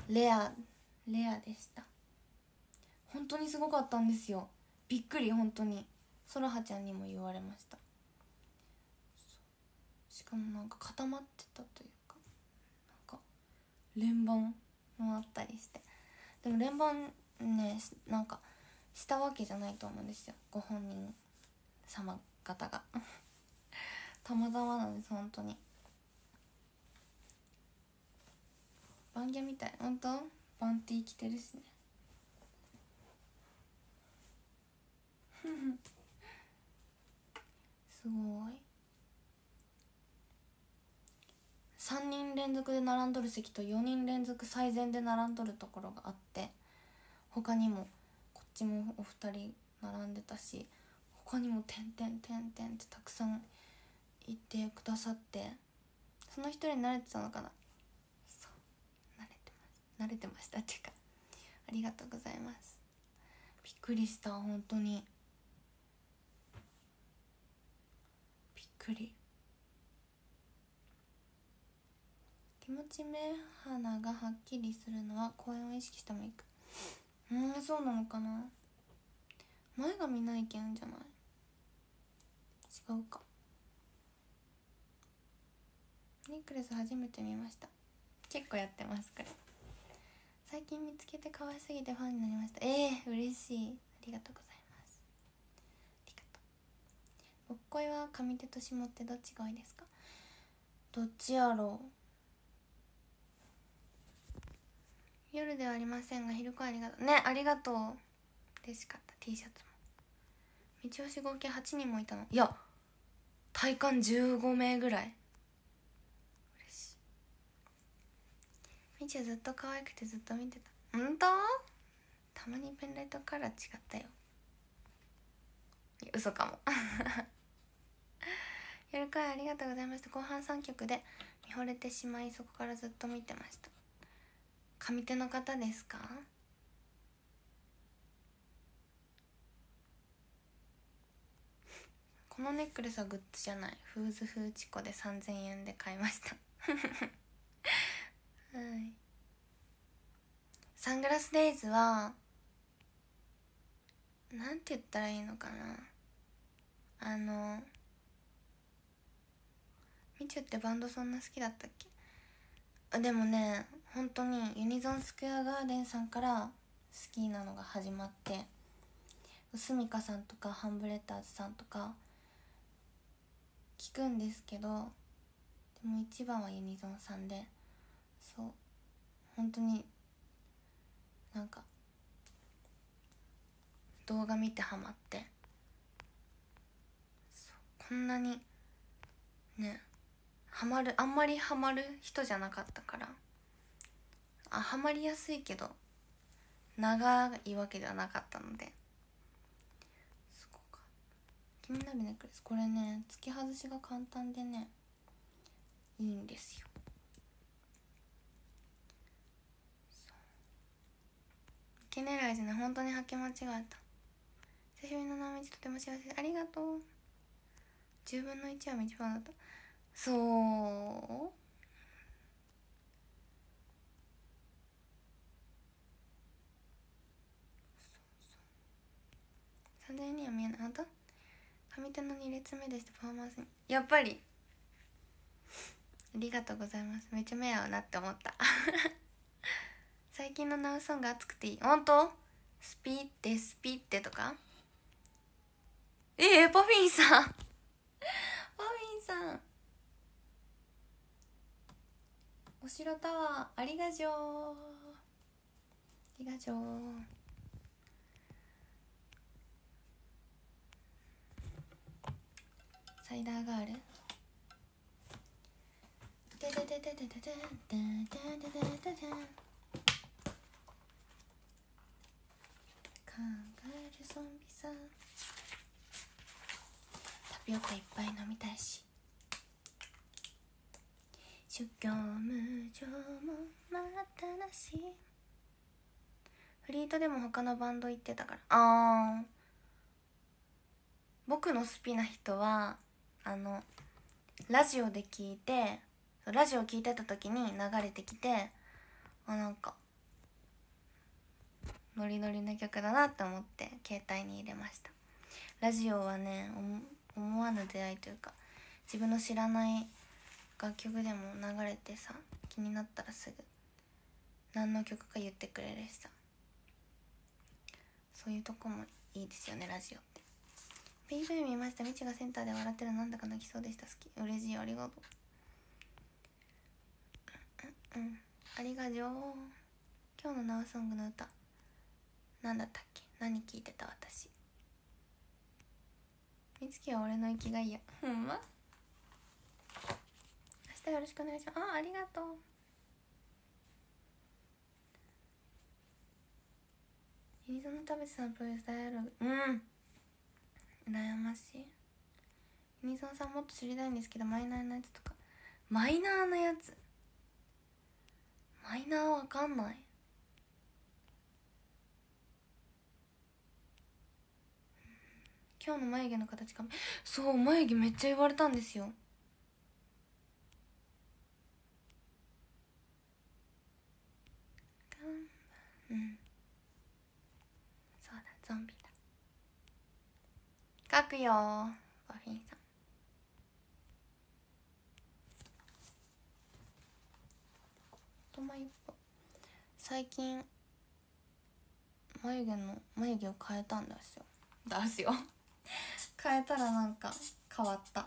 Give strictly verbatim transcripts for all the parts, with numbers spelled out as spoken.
レアレアでした。本当にすごかったんですよ。びっくり。本当にそらはちゃんにも言われました。しかもなんか固まってたというか、なんか連番もあったりして、でも連番ね、なんかしたわけじゃないと思うんですよ、ご本人様方がたまたまなんです。本当にバンギャみたい。本当バンティー着てるしねすごい。さんにん連続で並んどる席とよにん連続最前で並んどるところがあって、他にもこっちもお二人並んでたし、他にも「てんてんてんてん」ってたくさんいてくださって、その一人に慣れてたのかな。そう慣れてます慣れてましたっていうか、ありがとうございます。びっくりした。本当にびっくり。気持ち目鼻がはっきりするのは声を意識したメイク。うんそうなのかな。前髪ないけんじゃない。違うか。ネックレス初めて見ました。結構やってますこれ。最近見つけて可愛すぎてファンになりました。えー、嬉しい。ありがとうございます。ありがとう。ぼっこいは上手と下手どっちが多いですか。どっちやろう。夜ではありませんが昼間ありがとうね。ありがとう。嬉しかった。 T シャツも。道押し合計はちにんもいたの。いや体感じゅうごめいぐらい。嬉しい。みちはずっと可愛くてずっと見てた。ほんと？たまにペンライトカラー違ったよ。いや嘘かも夜会ありがとうございました。後半さんきょくで見惚れてしまい、そこからずっと見てました。上手の方ですか。このネックレスはグッズじゃない。フーズフーチコでさんぜんえんで買いましたはい。サングラスデイズはなんて言ったらいいのかな。あのみちゅってバンドそんな好きだったっけ。あでもね、本当にユニゾンスクエアガーデンさんから好きなのが始まって、スミカさんとかハンブレッダーズさんとか聞くんですけど、でも一番はユニゾンさんで、そう本当になんか動画見てハマって、そうこんなにねハマる、あんまりハマる人じゃなかったから、あハマりやすいけど長いわけではなかったので、すごく気になるネックレス。これね付け外しが簡単でねいいんですよ。受け狙いじゃない、本当に履き間違えた。久しぶりの生道とても幸せ。ありがとう。じゅうぶんのいちは道番だった。そうさんぜんえんには見えない。あんた上手のに列目でした。パフォーマンスにやっぱりありがとうございます。めっちゃ目合うなって思った最近のナウソング熱くていい。ほんとスピってスピってとか。えー、パフィンさんパフィンさんお城タワーありがじょうありがじょう。サイダーガールでででででででででででで考えるゾンビさん。タピオカいっぱい飲みたいし、修行無常もまたなし。フリートでも他のバンド行ってたから。あー僕の好きな人はあのラジオで聞いて、ラジオ聞いてた時に流れてきて、あなんかノリノリの曲だなって思って携帯に入れました。ラジオはね、思わぬ出会いというか、自分の知らない楽曲でも流れてさ、気になったらすぐ何の曲か言ってくれるしさ、そういうとこもいいですよね、ラジオって。 ピーブイ 見ました。みちがセンターで笑ってる、なんだか泣きそうでした。好き。嬉しい、ありがとう。うん、うん、ありがとう。今日のナウソングの歌なんだったっけ。何聞いてた私。みつきは俺の生きがいいや。ほんま。明日よろしくお願いします。あ、ありがとう。ユニゾンの田淵さんのプロデュースダイアログ、うん羨ましい。ユニゾンさんもっと知りたいんですけど、マイナーなやつとか。マイナーなやつ、マイナーわかんない。今日の眉毛の形かも。そう、眉毛めっちゃ言われたんですよ。うん、そうだ、ゾンビだ。書くよバフィンさん。と眉毛、最近眉毛の眉毛を変えたんですよ。出すよ変えたらなんか変わった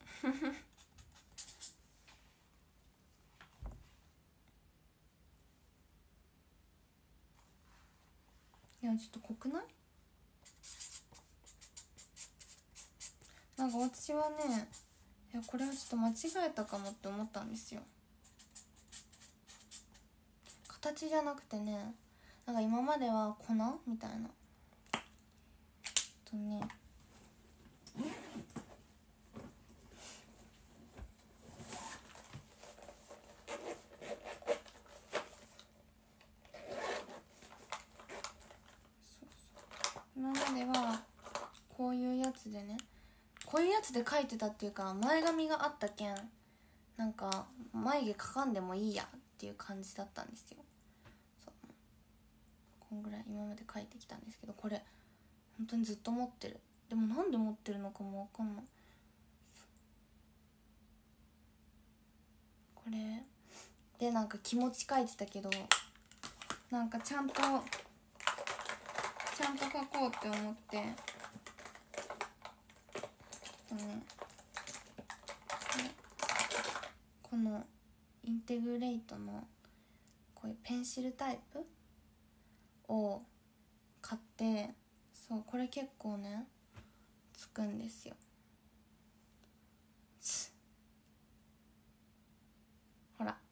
いや、ちょっと濃くない？なんか私はね、いやこれはちょっと間違えたかもって思ったんですよ。形じゃなくてね、なんか今までは粉みたいなとね、今まではこういうやつでね、こういうやつで描いてたっていうか、前髪があったけんなんか眉毛描かんでもいいやっていう感じだったんですよ。そう、こんぐらい今まで描いてきたんですけど、これ本当にずっと持ってる。でもなんで持ってるのかも分かんない。これでなんか気持ち描いてたけど、なんかちゃんとちゃんと描こうって思って、うん、このインテグレイトのこういうペンシルタイプを買って、そう、これ結構ねつくんですよ。ほら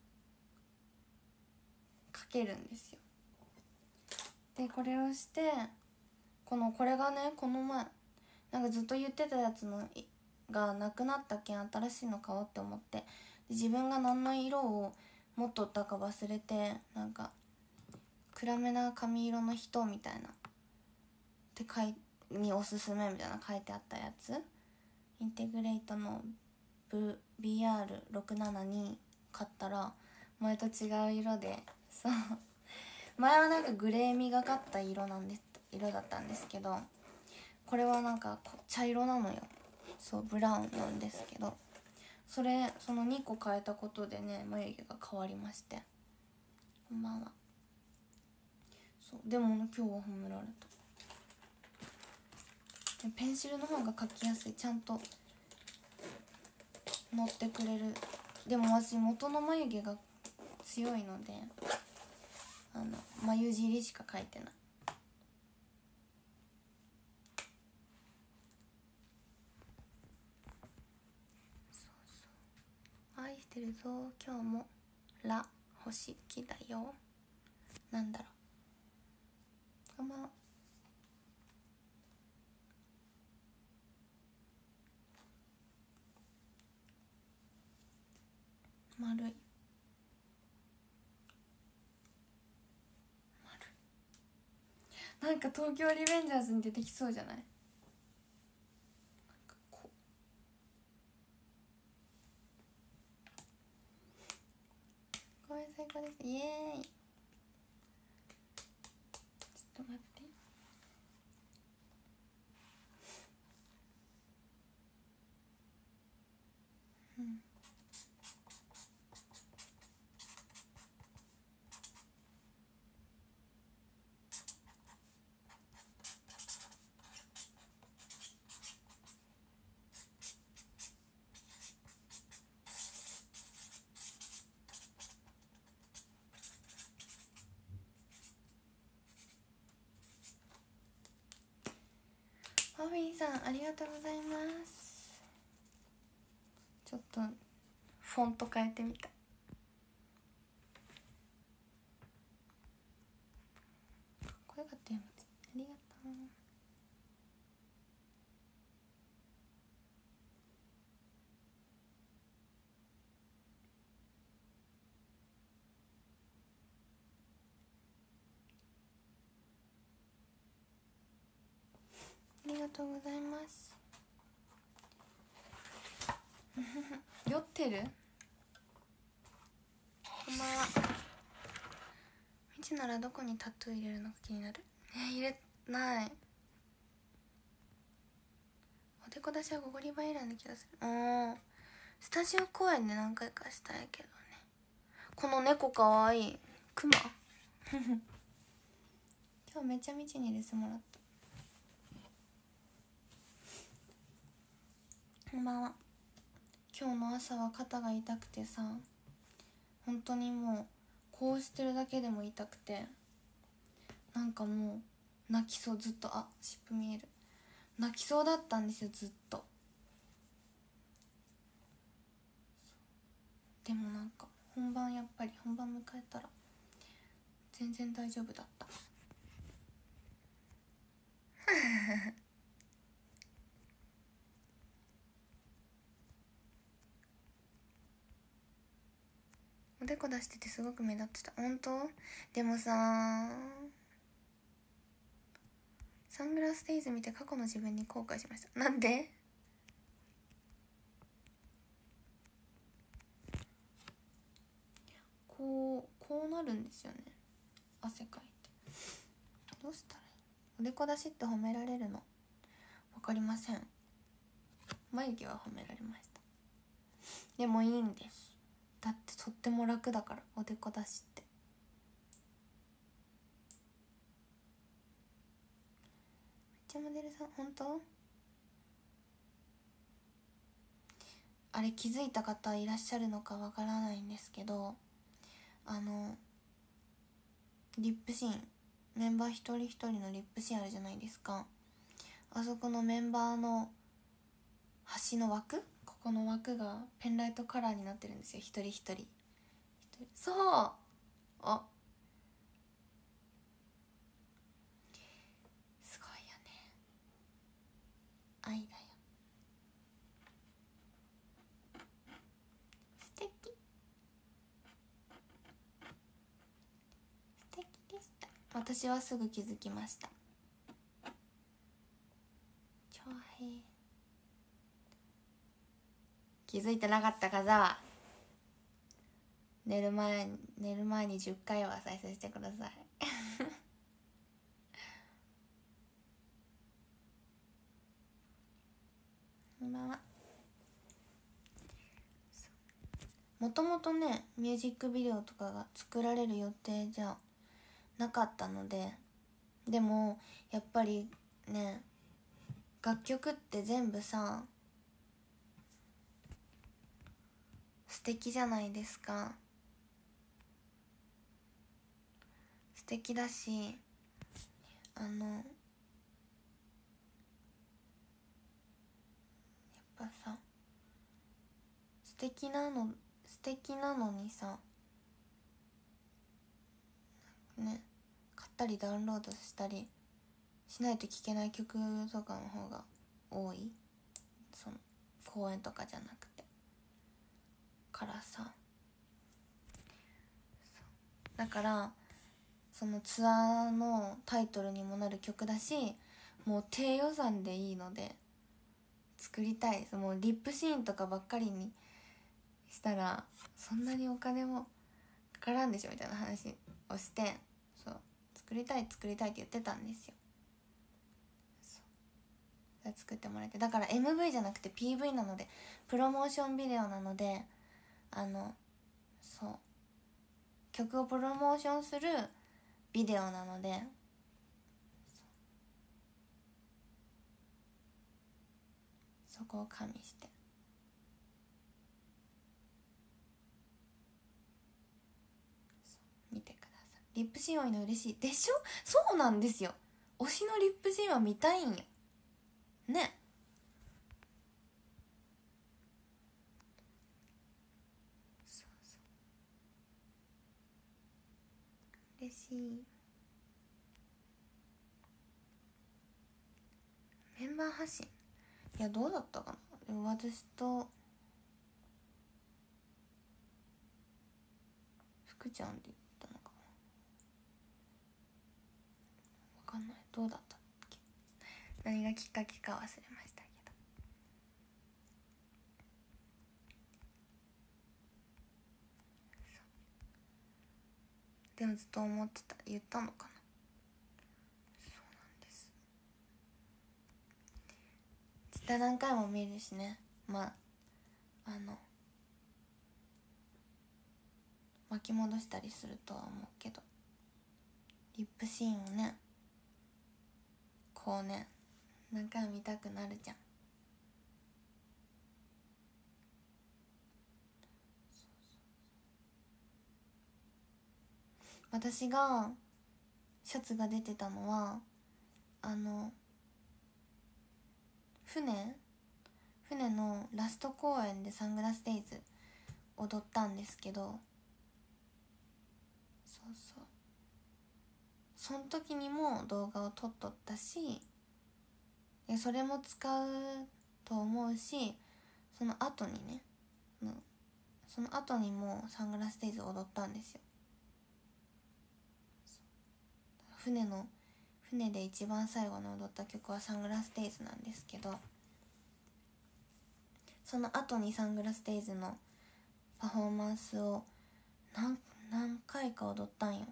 かけるんですよ。でこれをして、このこれがね、この前なんかずっと言ってたやつのがなくなったけん新しいの買おうって思って、で自分が何の色を持っとったか忘れて、なんか暗めな髪色の人みたいなって書いにおすすめみたいな書いてあったやつ、インテグレイトの ビーアールろくななに 買ったら前と違う色で、そう前はなんかグレーみがかった色なんです色だったんですけど、これはなんか茶色なのよ。そう、ブラウンなんですけど、それそのにこ変えたことでね、眉毛が変わりまして。こんばんは。そうでも今日は褒められた。ペンシルの方が描きやすい、ちゃんと乗ってくれる。でも私元の眉毛が強いので、あの眉尻しか描いてない。愛してるぞ今日もラ星木だよ。なんだろう、こんばんは。丸い丸、なんか東京リベンジャーズに出てきそうじゃない？なんかこう、ごめん最高です、イエーイ。ちょっとと待って。うん。ホフィーさんありがとうございます。ちょっとフォント変えてみた。声が出ます。ありがとう。ありがとうございます。酔ってる？こんばんは。みちならどこにタトゥー入れるのか気になる。えー、入れない。おでこ出しはゴゴリバ以来の気がする。うん、スタジオ公演で何回かしたいけどね。この猫かわいい。クマ今日めっちゃみちにレスもらった。こんばんは。今日の朝は肩が痛くてさ、本当にもうこうしてるだけでも痛くて、なんかもう泣きそう。ずっと、あ、湿布見える。泣きそうだったんですよずっと。でもなんか本番、やっぱり本番迎えたら全然大丈夫だったおでこ出しててすごく目立ってた。本当？でもさ、サングラスデイズ見て過去の自分に後悔しました。なんで？こうこうなるんですよね、汗かいて。どうしたらいい？おでこ出しって褒められるの？わかりません。眉毛は褒められました。でもいいんです。だってとっても楽だから、おでこ出しって。めっちゃモデルさん、本当？あれ気づいた方いらっしゃるのかわからないんですけど、あのリップシーン、メンバー一人一人のリップシーンあるじゃないですか。あそこのメンバーの端の枠、ここの枠がペンライトカラーになってるんですよ、一人一人。そう、あ、すごいよね、愛だよ。素敵、素敵でした。私はすぐ気づきました。超平、気づいてなかった方は寝る前に寝る前にじゅっかいは再生してくださいこんばんは。もともとね、ミュージックビデオとかが作られる予定じゃなかったので、でもやっぱりね、楽曲って全部さ素敵じゃないですか。素敵だし、あのやっぱさ、素敵なの素敵なのにさね、買ったりダウンロードしたりしないと聴けない曲とかの方が多い、その公演とかじゃなくてからさ、だからそのツアーのタイトルにもなる曲だし、もう低予算でいいので作りたいです。もうリップシーンとかばっかりにしたらそんなにお金もかからんでしょみたいな話をして、そう作りたい作りたいって言ってたんですよ。そう作ってもらえて、だから エムブイ じゃなくて ピーブイ なので、プロモーションビデオなので、あのそう曲をプロモーションするビデオなので、そこを加味して見てください。リップシーン多いの嬉しいでしょ。そうなんですよ、推しのリップシーンは見たいんよね。そうそう嬉しい。メンバー発信、いやどうだったかな。でも私と福ちゃんで言ったのかな、分かんない。どうだったっけ、何がきっかけか忘れましたけど。でもずっと思ってた、言ったのかな。そうなんです。絶対何回も見るしね。まああの巻き戻したりするとは思うけど、リップシーンをねこうね何回も見たくなるじゃん。私がシャツが出てたのはあの船船のラスト公演でサングラスデイズ踊ったんですけど、そうそうその時にも動画を撮っとったし、それも使うと思うし、その後にねその後にもサングラスデイズ踊ったんですよ。船の船で一番最後に踊った曲はサングラスデイズなんですけど、その後にサングラスデイズのパフォーマンスを何何回か踊ったんよ。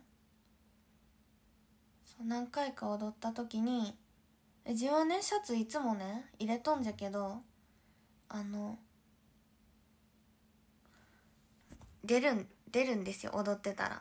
そう何回か踊った時に、自分はねシャツいつもね入れとんじゃけど、あの出るん出るんですよ、踊ってたら。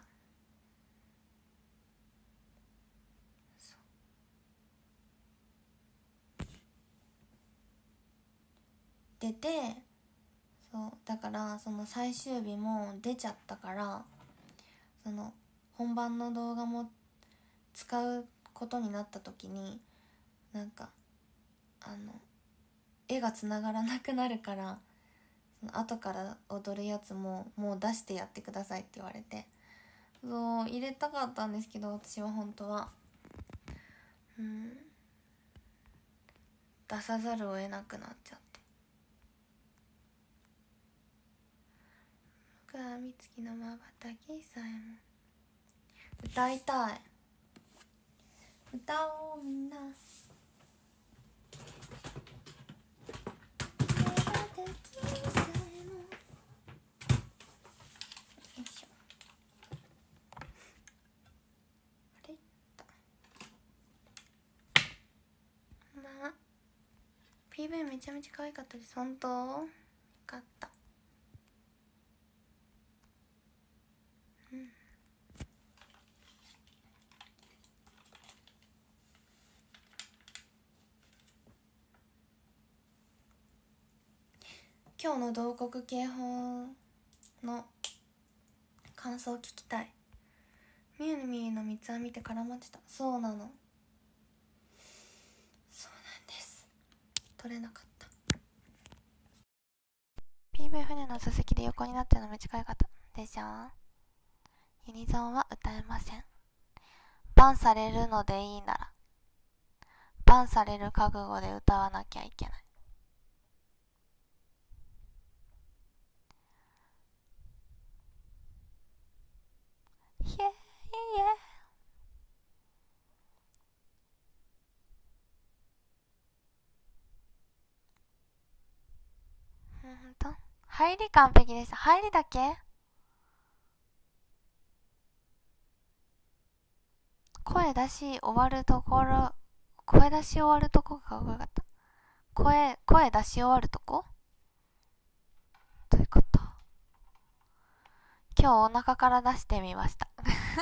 出て、そうだからその最終日も出ちゃったから、その本番の動画も使うことになった時になんかあの絵がつながらなくなるから、その後から踊るやつももう出してやってくださいって言われて、そう入れたかったんですけど、私は本当はうん出さざるを得なくなっちゃって。僕は美月のまばたきさえも歌いたい。歌おうみんな。まあ ピーブイ めちゃめちゃ可愛かったです。本当よかった。うん。今日の同国警報の感想を聞きたい。みゆみゆの三つ編みって絡まってた。そうなの、そうなんです、取れなかった。 ピーブイ 船の座席で横になってるの短い方でしょ。ユニゾンは歌えません。バンされるのでいいならバンされる覚悟で歌わなきゃいけない。イエーイイエー。ほんと入り完璧でした。入りだけ声声出し終わるところ、声出し終わるとこが分かった。声、声出し終わるとこどういうこと？今日お腹から出してみました。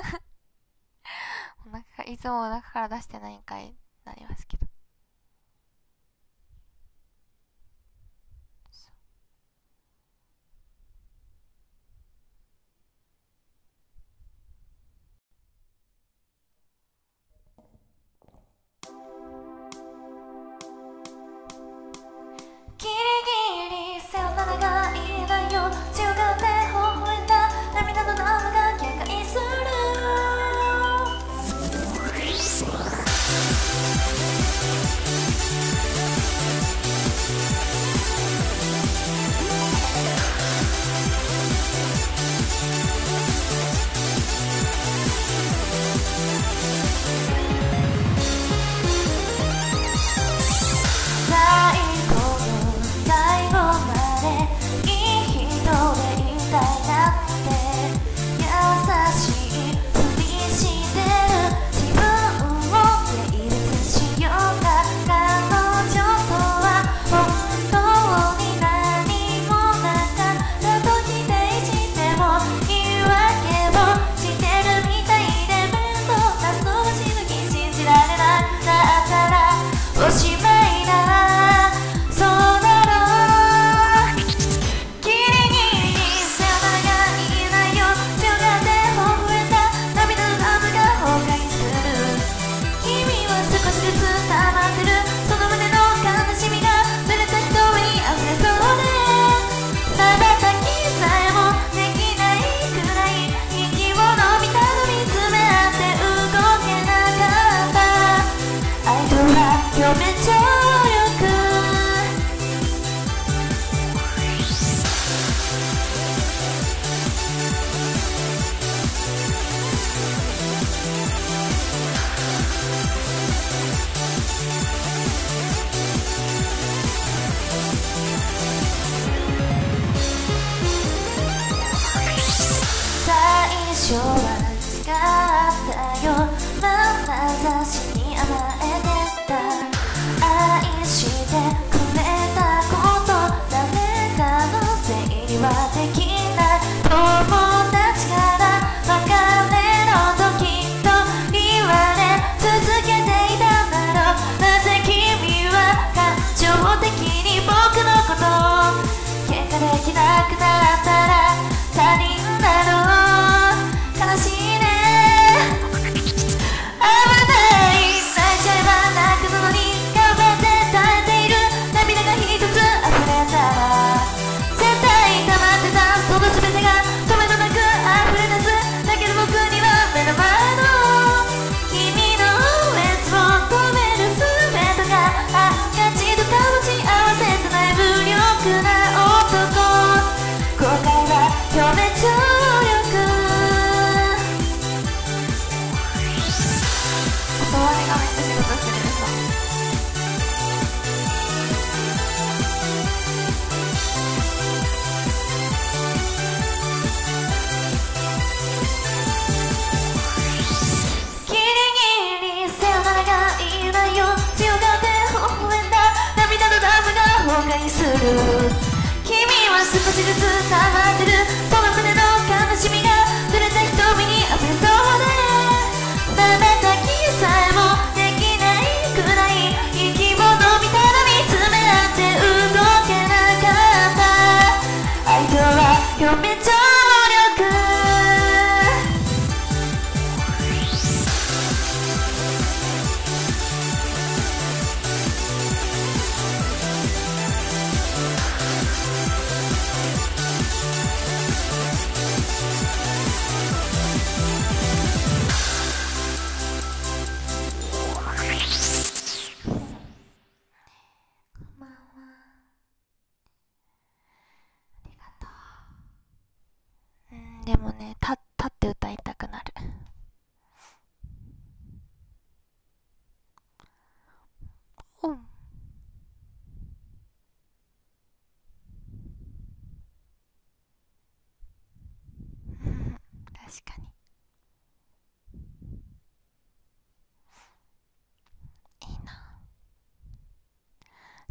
お腹、いつもお腹から出してないんかいなりますけど。ギリギリさよならがいいだよ、強がって微笑んだ涙のナムが限界する。最初は違ったよ、眼差しに甘えてた。愛してくれたこと誰かのせいにはできない。友達から別れろときっと言われ続けていたんだろう。なぜ君は感情的に僕のことを喧嘩できなくなったら他人だろう。悲しいね、危ない、泣いちゃえば泣くのに頑張って耐えている。涙が一つ溢れたら絶対溜まってたその全てが止めどなく溢れ出す。だけど僕には目の前の君の熱を止める全てがハンカチとか持ち合わせてない無力な男。後悔は表面張力。終わりがめっちゃ仕事してるでしょ。ギリギリさよならがいいわよ、強がって微笑んだ涙のダムが崩壊する。君は少しずつ溜まってるその胸の悲しみが濡れた瞳に溢れそうで、まばたきさえもできないくらい息をのみたら見つめ合って動けなかった。愛とは表面張力。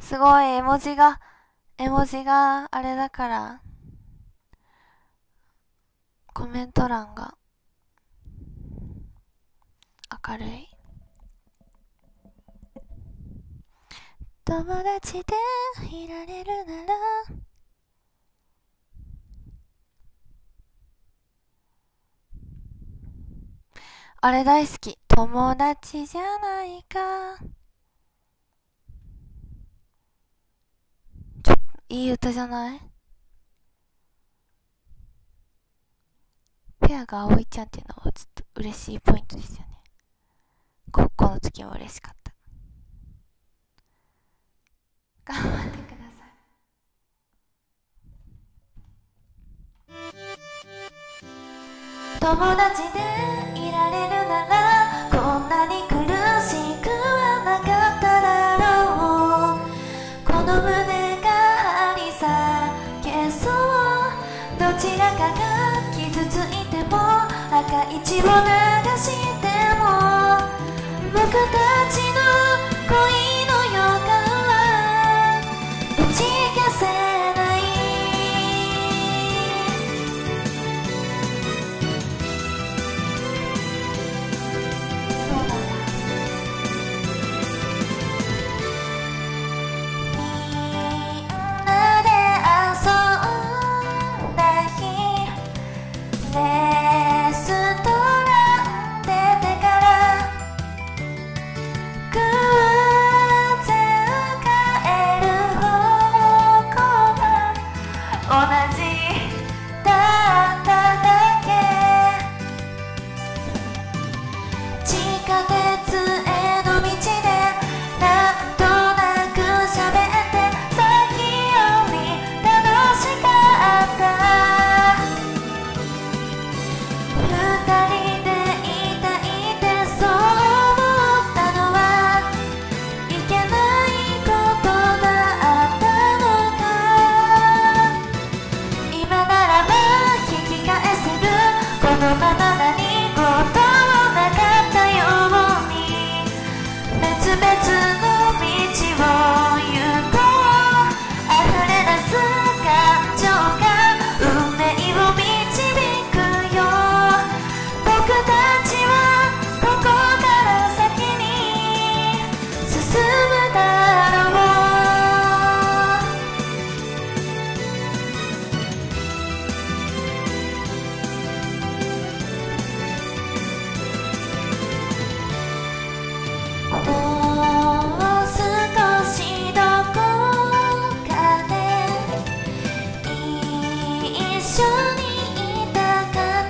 すごい絵文字が絵文字があれだからコメント欄が明るい。友達でいられるならあれ大好き。友達じゃないか。ちょっといい歌じゃない？ペアが葵ちゃんっていうのはちょっと嬉しいポイントですよね。高校の時も嬉しかった。頑張ってください。友達でいられるならこんなに苦しくはなかっただろう。この胸が張り裂けそう。どちらかが傷ついても赤い血を流しても僕たちの恋の予感は打ち消せない。そうだな。みんなで遊んだ日レストラン出てから偶然帰る方向は同じだっただけ。地下鉄への道でなんとなく喋ってさっきより楽しかった。二人でいたいってそう思ったのはいけないことだったのか。今ならば引き返せる。このまま何事もなかったように別々の道を行こう。溢れ出す感情が運命を導くよ。僕たちはここから先に進むだろう。もう少しどこかで一緒にいたかった。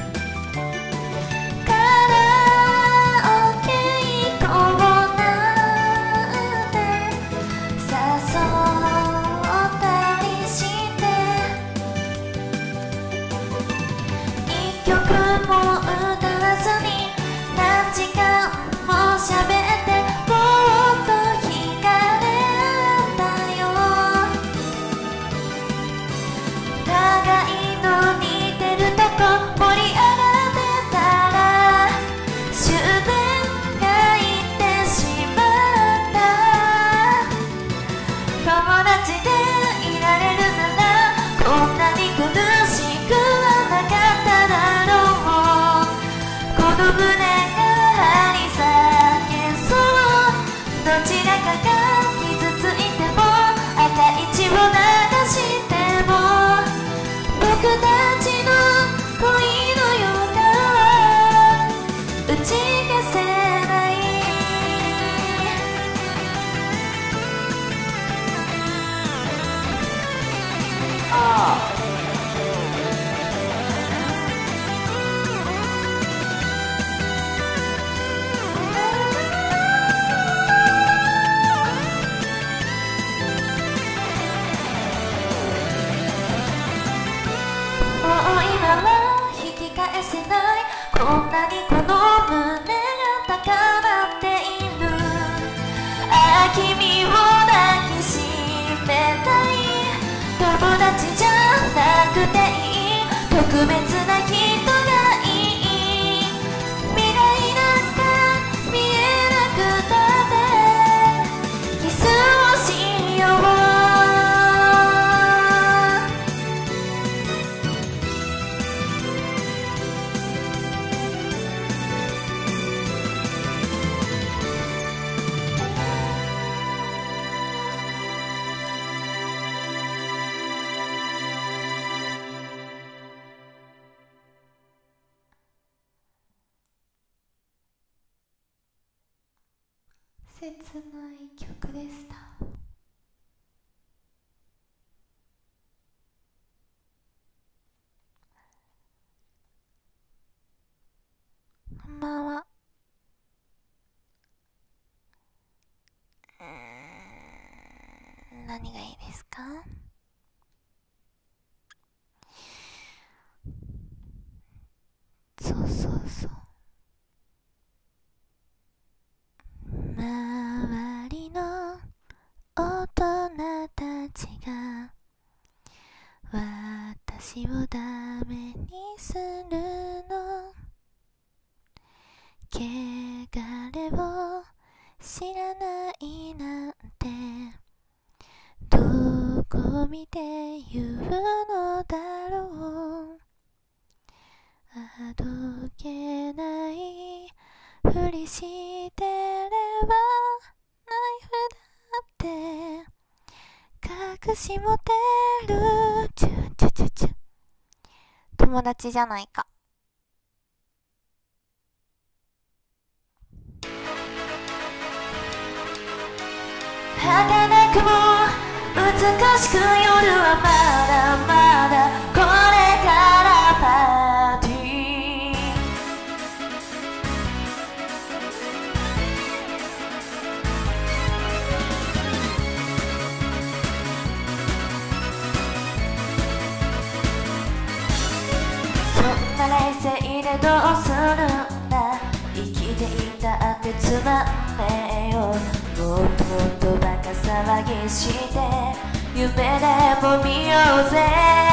カラオケ行こうなんて誘ったりして一曲も歌わずに何時間も喋ってぼーっと惹かれたよ。互いの似てるとこ盛り上がってたら終電がいってしまった。友達でいられるならこんなに苦しくはなかっただろう。この胸が張り裂けそう。どちらかが傷ついても赤い血を流しても僕たちの恋の予感は打ち消せない。ああもう今は引き返せない。こんなにこの胸が高鳴っている。ああ君を抱きしめたい。友達じゃなくていい。特別な人がいい。未来なんか見えなくたってキスをし切ない曲でした。こんばんは。うーん、何がいいですか？そうそうそう。周りの大人たちが私をダメにするの。汚れを知らないなんてどこ見て言うのだろう。あどけないふりしてればナイフだって隠し持てる。チュチュチュチュ。友達じゃないか。儚くも美しく夜はまだまだこれからパーティー。そんな冷静でどうするんだ。生きていたってつまんねえよ。もっともっとバカ騒ぎして夢でも見ようぜ。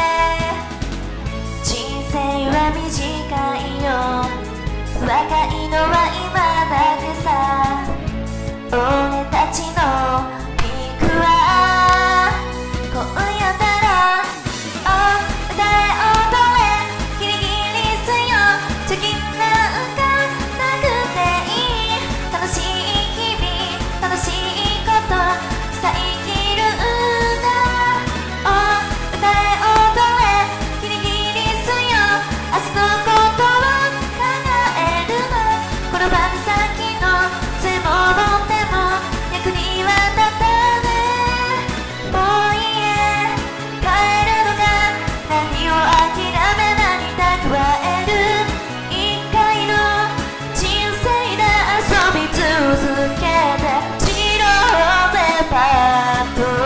人生は短いよ。若いのは今だけさ。俺たちのピークは今夜だろ。お歌え踊れギリギリすよ。貯金なんかなくていい。楽しい日々楽しいこと伝えきるんだ。お歌え踊れギリギリすよ。明日のことを考えるの。この場先の杖も持っても役には立たねえ。もう家帰るのか。何を諦め何蓄える。一回の人生で遊び続けて散ろうぜパッと。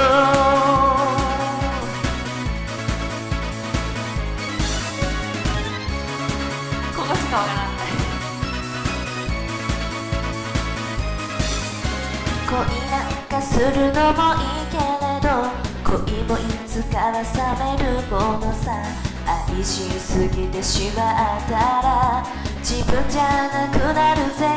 ここしかわからない。恋なんかするのもいいけれど恋もいつかは冷めるものさ。愛しすぎてしまったら自分じゃなくなるぜ。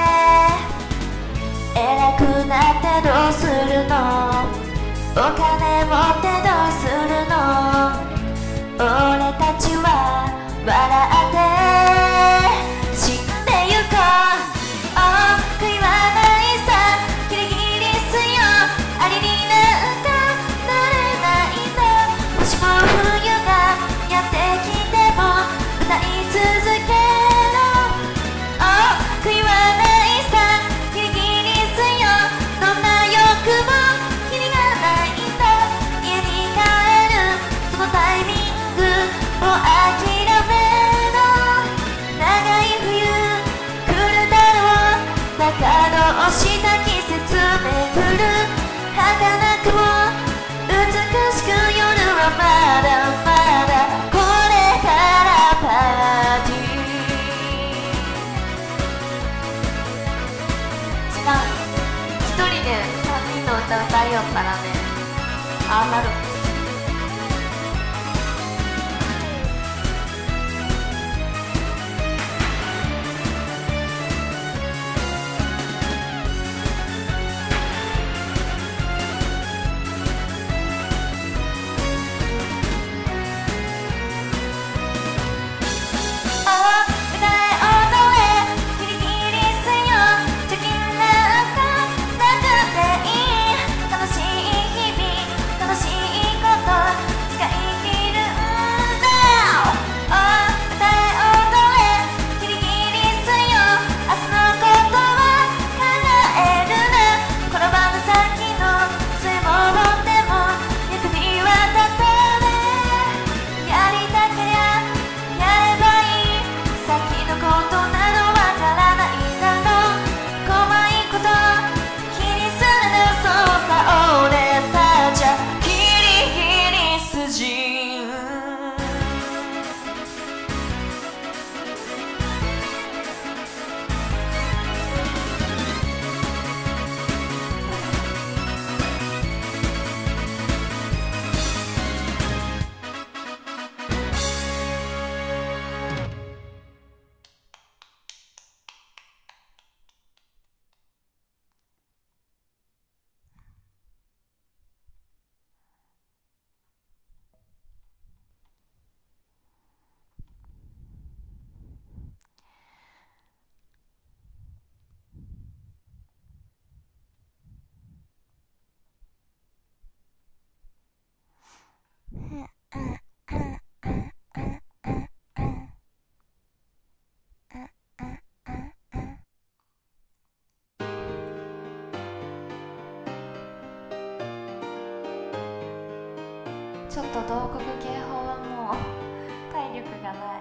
偉くなってどうするの。お金持ってどうするの。俺たちは笑って死んでゆこう。悔いはないさギリギリすよ。ありになんかなれないんだ。もしも冬がやってきても歌い続けろ。悔いはないさギリギリすよ。どんな欲もキリがないんだ。家に帰るそのタイミングを諦めろ。長い冬来るだろう。中のした季節めぐる。儚くも美しく夜はまだまだこれからパーティー。違う、一人でさんにんの歌歌いよったらね、ああなる。楽しいちょっと同国警報はもう体力がない。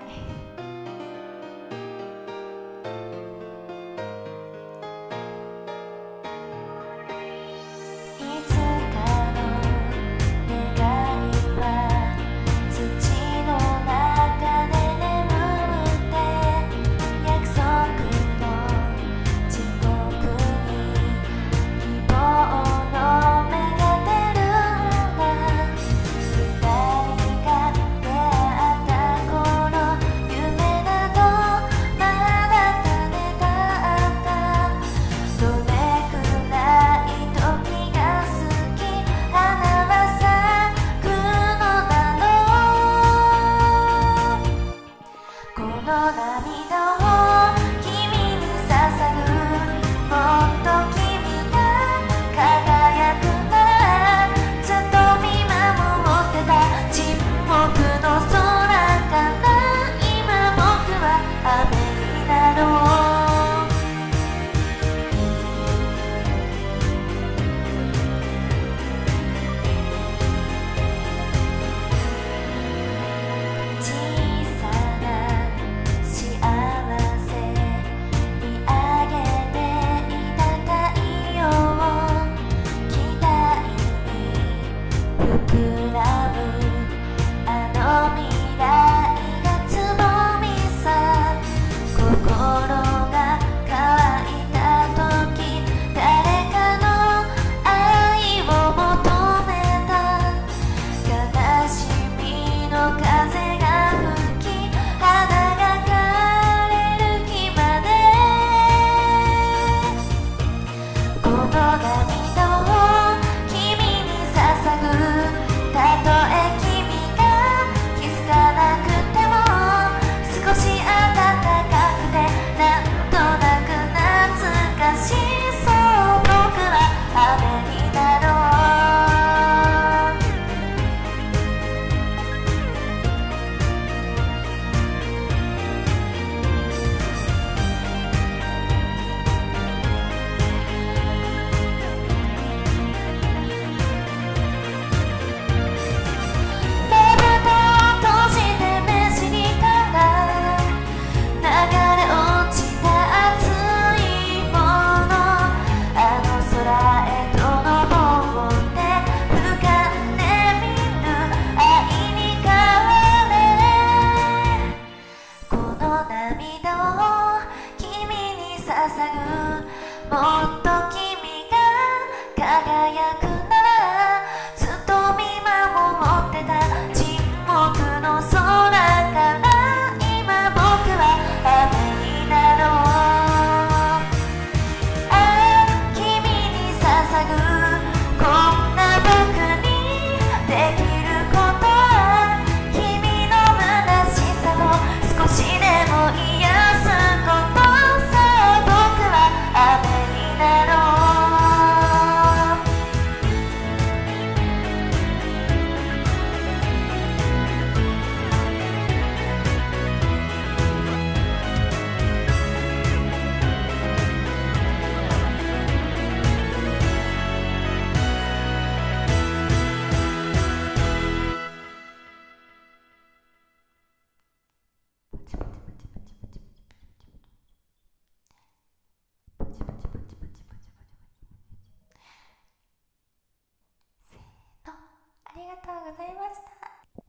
ありがとうございました。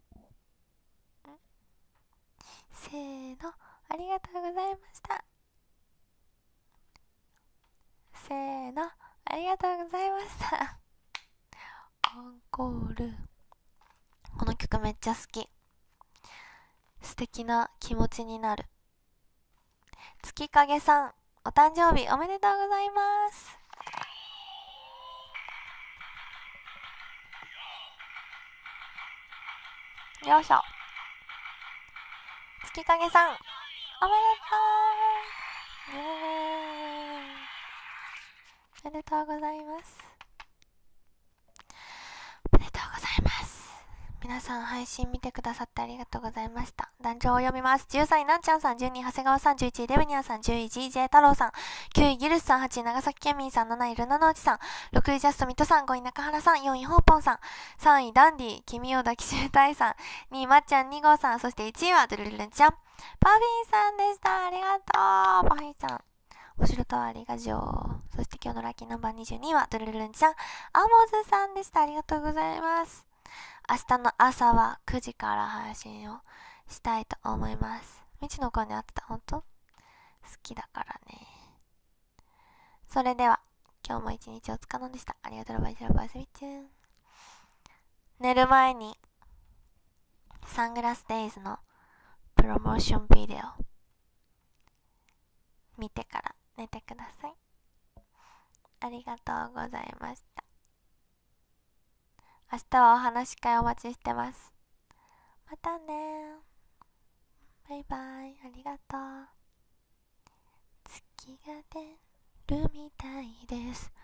せーの、ありがとうございました。せーの、ありがとうございました。アンコール。この曲めっちゃ好き。素敵な気持ちになる。月影さん、お誕生日おめでとうございます。よいしょ。月影さん、おめでとう。イエーイ。おめでとうございます。おめでとうございます。 皆さん配信見てくださってありがとうございました。壇上を読みます。じゅうさんいなんちゃんさん、じゅうにい長谷川さん、じゅういちいデブニアさん、じゅういちいジェイ太郎さん、きゅういギルスさん、はちい長崎県民さん、なないルナノーチさん、ろくいジャストミットさん、ごい中原さん、よんいホーポンさん、さんいダンディ、君を抱きしめたいさん、にいまっちゃんに号さん、そしていちいはドゥルルルンちゃん、パフィーさんでした。ありがとう。パフィーさん。お城とありが上。そして今日のラッキーナンバーにじゅうにはドゥルルルンちゃん、アモズさんでした。ありがとうございます。明日の朝はくじから配信をしたいと思います。みちの子に会ってた。本当好きだからね。それでは今日も一日お疲れ様でした。ありがとうございました。寝る前にサングラスデイズのプロモーションビデオ見てから寝てください。ありがとうございました。明日はお話し会お待ちしてます。またね。バイバイ。ありがとう。月が出るみたいです。